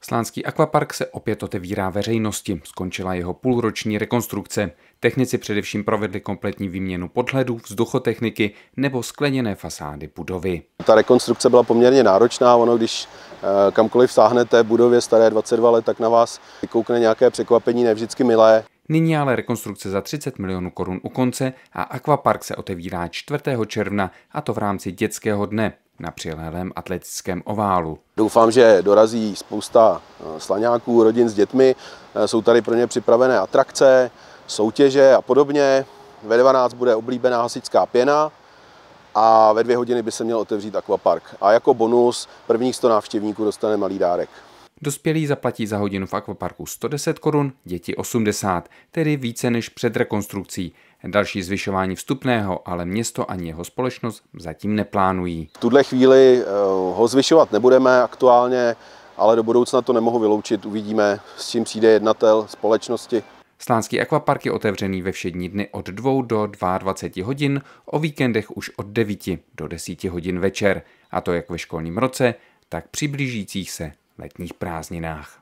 Slánský akvapark se opět otevírá veřejnosti. Skončila jeho půlroční rekonstrukce. Technici především provedli kompletní výměnu podhledu, vzduchotechniky nebo skleněné fasády budovy. Ta rekonstrukce byla poměrně náročná. Ono, když kamkoliv sáhnete budově staré 22 let, tak na vás vykoukne nějaké překvapení, ne vždycky milé. Nyní ale rekonstrukce za 30 milionů korun u konce a akvapark se otevírá 4. června, a to v rámci dětského dne na přilehlém atletickém oválu. Doufám, že dorazí spousta slaňáků, rodin s dětmi. Jsou tady pro ně připravené atrakce, soutěže a podobně. Ve 12 bude oblíbená hasičská pěna a ve 2 hodiny by se měl otevřít akvapark. A jako bonus prvních 100 návštěvníků dostane malý dárek. Dospělí zaplatí za hodinu v akvaparku 110 korun, děti 80, tedy více než před rekonstrukcí. Další zvyšování vstupného ale město ani jeho společnost zatím neplánují. V tuhle chvíli ho zvyšovat nebudeme aktuálně, ale do budoucna to nemohu vyloučit. Uvidíme, s čím přijde jednatel společnosti. Slánský akvapark je otevřený ve všední dny od 2 do 22 hodin, o víkendech už od 9 do 10 hodin večer. A to jak ve školním roce, tak při blížících se letních prázdninách.